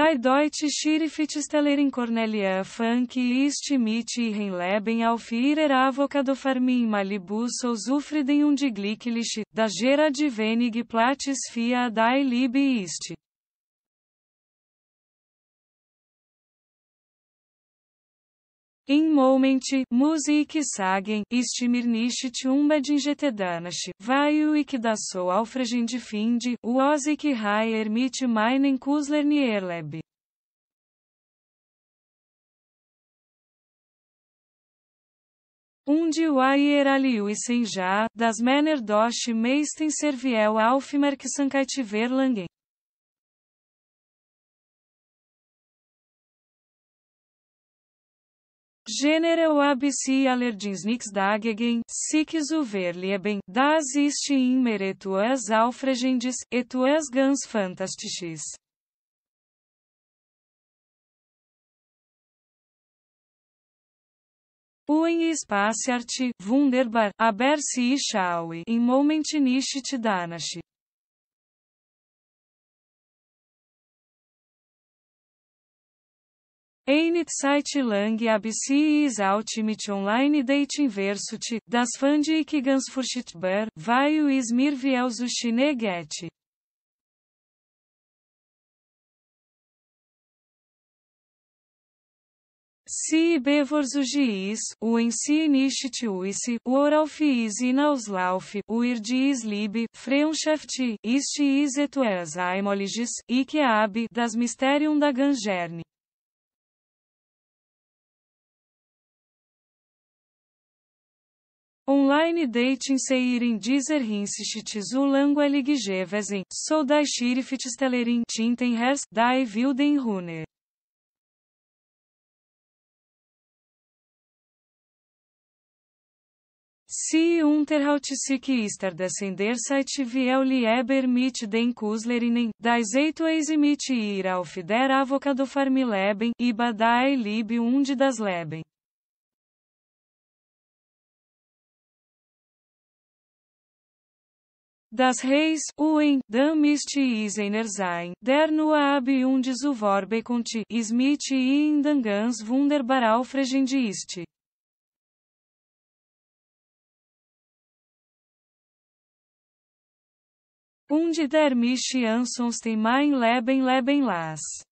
Die Deutsche Schriftstellerin Cornelia Funke ist mit ihrem Leben auf ihrer Avocadofarm in Malibu so zufrieden und glücklich, dass gerade wenig Platz für die Liebe ist. Im Moment, Musik sagen, ist mir nicht unbedingt danach, weil ich das so aufregend finde, was ich hier mit meinen Künstlern erlebe. Und wir alle wissen ja, dass Männer durch meisten Serviel Aufmerksamkeit verlangen. Generell ABC allerdings nichts dagegen, sich zu verlieben, das ist immer etwas Aufregendes, etwas ganz Fantastisches. Um Spaßart, wunderbar, aber sie schaue im Moment nicht danach. Eine Zeit lang ABC ist auch mit online dating versut, das fand ich ganz furchtbar, weil es mir wie aus geht. Se bevorzugi is, o em si nicht uise, o Orauf is hinauslauf, o Irdi liebe, Freundschaft, ist is etwas Einmaliges, ich habe, das Mysterium da Gangerne. Online dating seir in dieser Hinsicht zu langweilig gewesen, so die Schriftstellerin Tintenherz, die Wilden Runner. Sie unterhält sich ist der Zeit viel lieber mit den Künstlerinnen, das etwas mit ihr auf der Avocadofarm leben, über die Liebe und das Leben. Das heißt, dann ist es einer sein, der nur habe und zu Vorbe kommt, ist mit ihnen ganz wunderbar aufregend ist. Und der mich ansonsten mein Leben las.